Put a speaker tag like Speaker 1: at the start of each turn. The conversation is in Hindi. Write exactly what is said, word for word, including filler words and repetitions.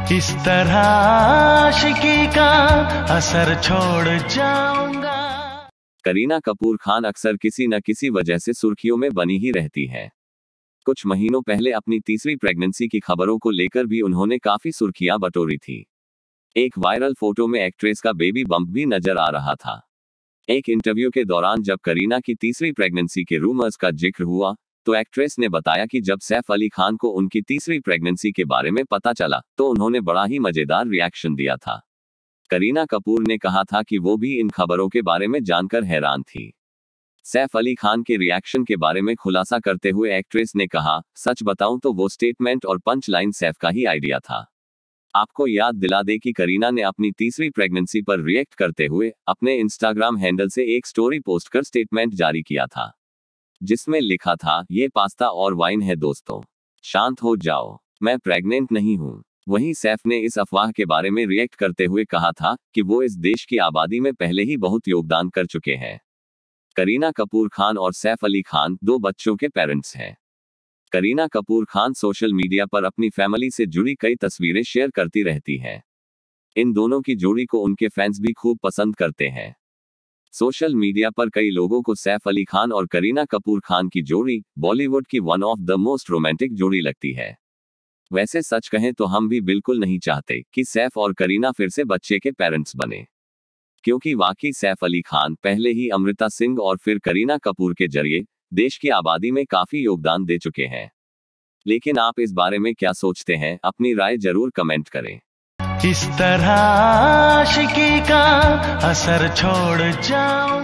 Speaker 1: किस तरह आशिकी का असर छोड़ जाऊंगा।
Speaker 2: करीना कपूर खान अक्सर किसी न किसी वजह से सुर्खियों में बनी ही रहती है। कुछ महीनों पहले अपनी तीसरी प्रेगनेंसी की खबरों को लेकर भी उन्होंने काफी सुर्खियां बटोरी थी। एक वायरल फोटो में एक्ट्रेस का बेबी बम्प भी नजर आ रहा था। एक इंटरव्यू के दौरान जब करीना की तीसरी प्रेगनेंसी के रूमर्स का जिक्र हुआ तो एक्ट्रेस ने बताया कि जब सैफ अली खान को उनकी तीसरी प्रेगनेंसी के बारे में पता चला तो उन्होंने बड़ा ही मजेदार रिएक्शन दिया था। करीना कपूर ने कहा था कि वो भी इन खबरों के बारे में जानकर हैरान थी। सैफ अली खान के रिएक्शन के बारे में खुलासा करते हुए एक्ट्रेस ने कहा, सच बताऊं तो वो स्टेटमेंट और पंच लाइन सैफ का ही आइडिया था। आपको याद दिला दे कि करीना ने अपनी तीसरी प्रेगनेंसी पर रिएक्ट करते हुए अपने इंस्टाग्राम हैंडल से एक स्टोरी पोस्ट कर स्टेटमेंट जारी किया था, जिसमें लिखा था, ये पास्ता और वाइन है दोस्तों, शांत हो जाओ, मैं प्रेग्नेंट नहीं हूँ। वहीं सैफ ने इस अफवाह के बारे में रिएक्ट करते हुए कहा था कि वो इस देश की आबादी में पहले ही बहुत योगदान कर चुके हैं। करीना कपूर खान और सैफ अली खान दो बच्चों के पेरेंट्स हैं। करीना कपूर खान सोशल मीडिया पर अपनी फैमिली से जुड़ी कई तस्वीरें शेयर करती रहती हैं। इन दोनों की जोड़ी को उनके फैंस भी खूब पसंद करते हैं। सोशल मीडिया पर कई लोगों को सैफ अली खान और करीना कपूर खान की जोड़ी बॉलीवुड की one of the most romantic जोड़ी लगती है। वैसे सच कहें तो हम भी बिल्कुल नहीं चाहते कि सैफ और करीना फिर से बच्चे के पेरेंट्स बने, क्योंकि वाकई सैफ अली खान पहले ही अमृता सिंह और फिर करीना कपूर के जरिए देश की आबादी में काफी योगदान दे चुके हैं। लेकिन आप इस बारे में क्या सोचते हैं? अपनी राय जरूर कमेंट करें।
Speaker 1: किस तरह आशिकी का असर छोड़ जाऊं।